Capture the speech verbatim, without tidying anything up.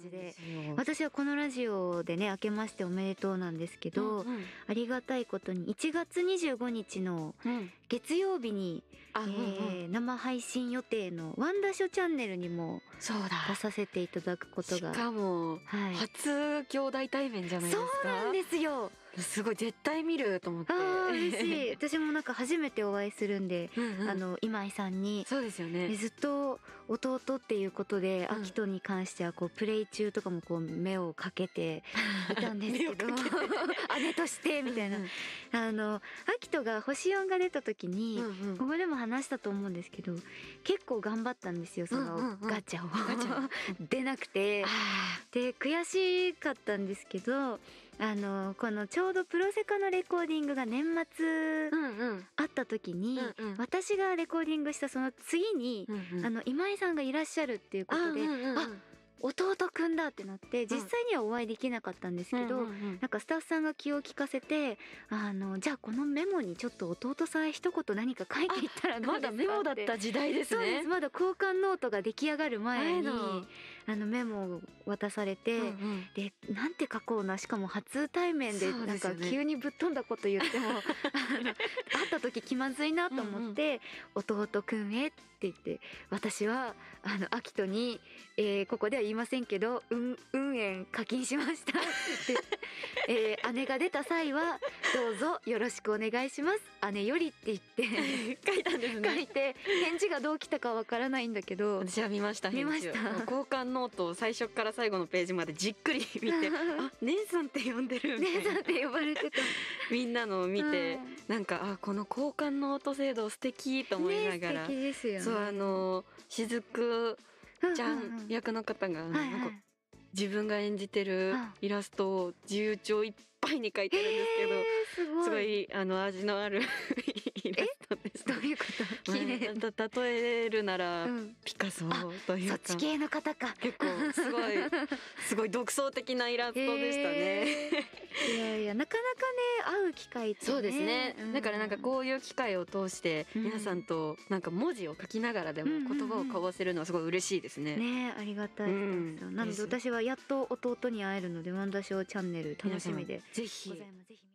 じで、 そうなんですよ。 私はこのラジオでね明けましておめでとうなんですけど、 うんうんありがたいことにいちがつにじゅうごにちのうん月曜日に、 あ、 えうんうんー生配信予定のワンダショチャンネルにもそうだ。 出させていただくことが、 しかも、 はい、 初兄弟対面じゃないですか。 そうなんですよ。 すごい絶対見ると思って。 あー嬉しい。私もなんか初めてお会いするんで、 うんうん、 あの今井さんにそうですよね。 ずっと弟っていうことで、 うんアキトに関してはこうプレイ中とかもこう目をかけていたんですけど姉としてみたいな、 うんうんあのアキトが星よんが出た時に、 うんうんここでも話したと思うんですけど結構頑張ったんですよそのうんうんうんガチャを、 ガチャ出なくてあで悔しかったんですけど、あのこのちょうどプロセカのレコーディングが年末ーうんうんあった時に、 うんうん私がレコーディングしたその次に、 うんうんあの今井さんがいらっしゃるっていうことで、 あうんうんうんあ弟くんだってなって実際にはお会いできなかったんですけど、 うんうんうんなんかスタッフさんが気を利かせて、あのじゃあこのメモにちょっと弟さんへ一言何か書いていったらどうまですかって。 だメモだった時代ですそうでね。 す、まだ交換ノートが出来上がる前に前のあのメモを渡されて、 うんうんでなんて書こうな、しかも初対面でなんかそうですよね急にぶっ飛んだこと言ってもあの会った時気まずいなと思って「弟くんへ」って言って私はあのアキトに、えーここでは言いませんけど「うん運円課金しました」って言って、えー姉が出た際は「どうぞよろしくお願いします姉より」って言って書いたんです書ね。 いて返事がどう来たかわからないんだけど。 私は見ました見ました返事を交換ノートを最初から最後のページまでじっくり見てあ姉さんって呼んでるみたいな、 姉さんって呼ばれてた。 みんなのを見て、 うんなんかあこの交換ノート制度素敵と思いながら、 ね、素敵ですよね。 そうあの雫ちゃうんうんうんん役の方が、 はいはいなんか自分が演じてるイラストを自由帳いっぱいに描いてるんですけど、 へーすごい。 すごいあの味のあるイラストです。 どういうこと？綺麗。 まあた例えるなら、 うんピカソというかそっち系の方か。 結構すごいすごい独創的なイラストでしたね。 へーいやいやなかなかね会う機会ってね。 そうですね、 うんだからなんかこういう機会を通してうん皆さんとなんか文字を書きながらでも言葉を交わせるのはすごい嬉しいですね。 ねありがたいです、 うんなので私はやっと弟に会えるのでワンダショーチャンネル楽しみで皆さんぜひございます。ぜひ